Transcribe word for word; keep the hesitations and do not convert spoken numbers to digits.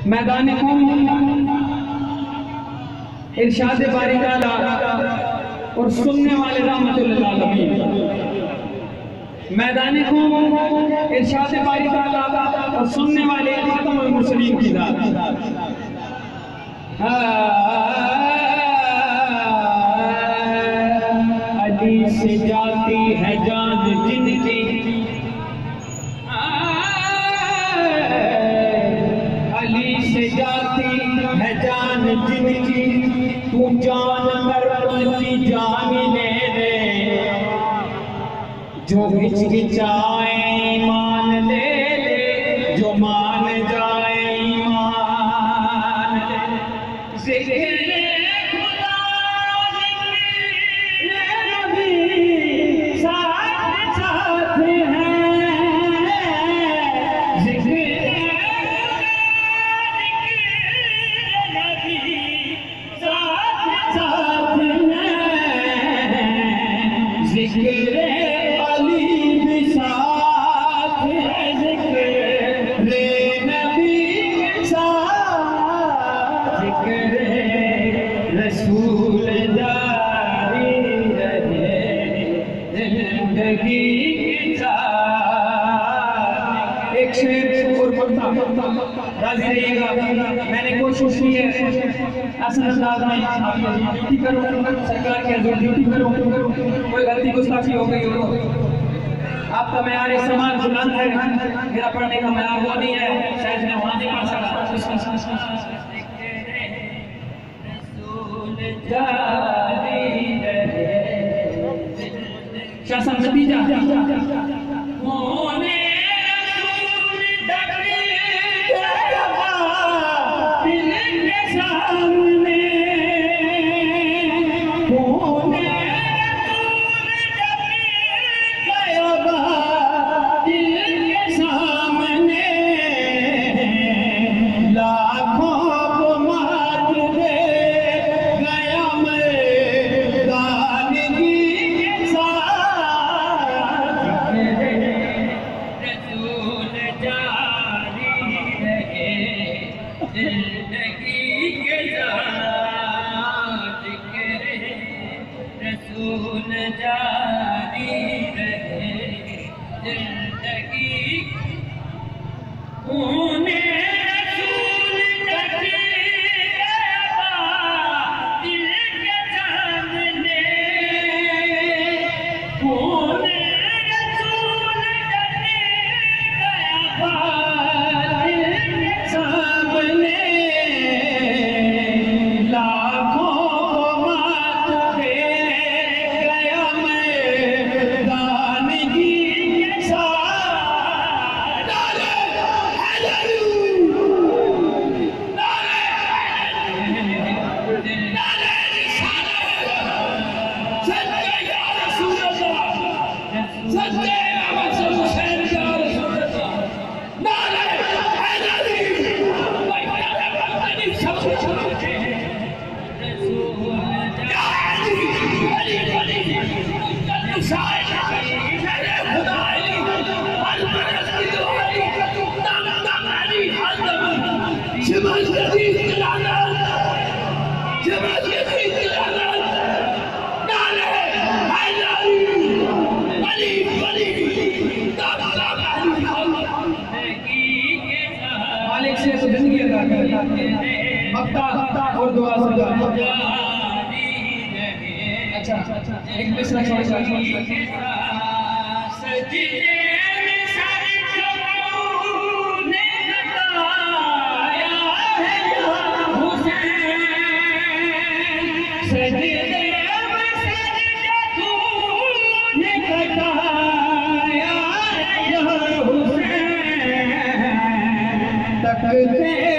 मैदान कौम इरशाद बारी ताला और सुनने वाले रहमतुल लिल आलमीन। मैदान कौम इरशाद बारी ताला और सुनने वाले खातमुल मुरसलीन की जात। अली से जाती है जान जिनकी, अली से जाती है जान जिनकी, तू जान कर उनकी जान ले ले। जो हिचकिचाए ईमान ले ले, जो मान जाए ईमान ले। ज़िक्र खुदा ज़िक्र नबी साथ साथ हैं। ज़िक्र ज़िक्र अली भी साथ है, ज़िक्र नबी साथ, ज़िक्र रसूल जारी रहे जिंदगी के साथ। एक शेर और पढ़ता, राजी रहिएगा। मैंने कोशिश की है असल अंदाज में आपकी ड्यूटी करूं, सरकार के हजूर ड्यूटी करूं। कोई गलती गुस्ताखी हो गई हो, आपका मेयार समान बुलंद है, मेरा पढ़ने का मेयार वो नहीं है, शायद मैं वहां नहीं पढ़ सकता। शासन नतीजा रसूल जारी रहे जिंदगी। ऊने रसूल जगी गया दिल के सामने, ऊने रसूल जगी गया दिल के सामने। लाखों मालिक से तो जिंदगी अदा कर, मक्ता और दुआ सदा। अच्छा एक मिसरा छोड़ छोड़ सजदे में सर झुकाने लगाया है हुसैन, सजदे में सर झुकाने लगाया है हुसैन। तकते